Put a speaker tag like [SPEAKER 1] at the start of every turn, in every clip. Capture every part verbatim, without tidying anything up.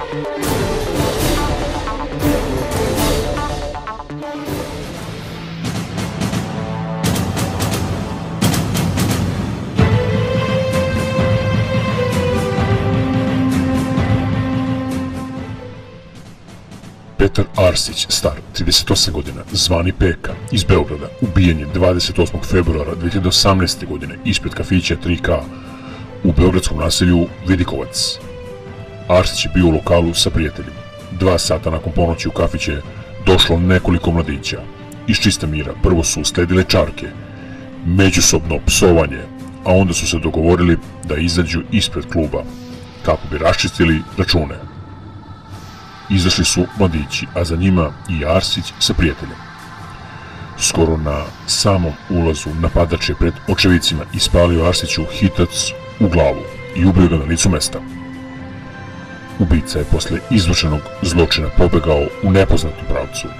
[SPEAKER 1] Petar Arsić, star trideset osam godina, zvani Peka, iz Beograda, ubijen je dvadeset osmog februara dve hiljade osamnaeste. godine ispred kafića tri ka u beogradskom naselju Vidikovac. Arsić je bio u lokalu sa prijateljima. Dva sata nakon ponoći u kafić je došlo nekoliko mladića. Iz čista mira prvo su sledile čarke, međusobno psovanje, a onda su se dogovorili da izađu ispred kluba kako bi raščistili račune. Izašli su mladići, a za njima i Arsić sa prijateljem. Skoro na samom ulazu napadač je pred očevicima ispalio Arsiću hitac u glavu i ubio ga na licu mesta. Ubica je posle izvršenog zločina pobegao u nepoznatom pravcu.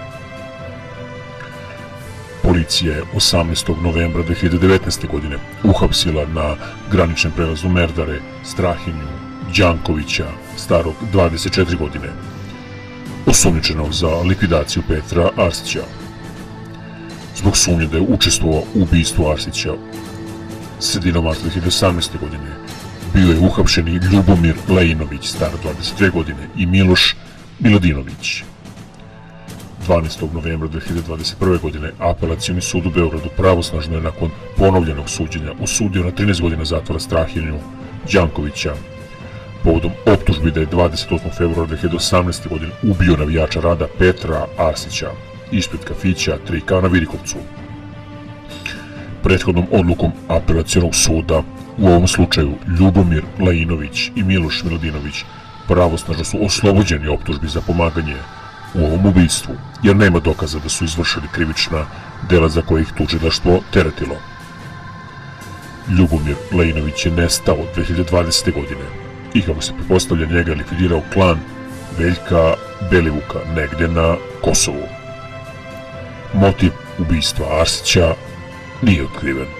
[SPEAKER 1] Policija je osamnaestog novembra dve hiljade devetnaeste. godine uhapsila na graničnom prelazu Merdare Strahinju Đankovića, starog dvadeset četiri godine, osumnjičenog za likvidaciju Petra Arsića. Zbog sumnje da je učestvovao u ubistvu Arsića, sredinom marta dve hiljade osamnaeste. godine bio je uhapšen i Ljubomir Lejinović, star dvadeset dve godine, i Miloš Milodinović. dvanaestog novembra dve hiljade dvadeset prve. godine Apelacioni sud u Beogradu pravosnažno je nakon ponovljenog suđenja osudio na trinaest godina zatvora Strahinju Đankovića povodom optužbi da je dvadeset osmog februara dve hiljade osamnaeste. godine ubio navijača Rada Petra Arsića ispred kafića tri ka na Vidikovcu. Prethodnom odlukom Apelacionog suda u ovom slučaju Ljubomir Lejinović i Miloš Milodinović pravosnažno su oslobođeni optužbi za pomaganje u ovom ubistvu, jer nema dokaza da su izvršili krivična dela za koje ih tužilaštvo teretilo. Ljubomir Lejinović je nestao dve hiljade dvadesete. godine i, kako se pretpostavlja, njega likvidirao klan Veljka Belivuka negde na Kosovu. Motiv ubistva Arsića nije otkriven.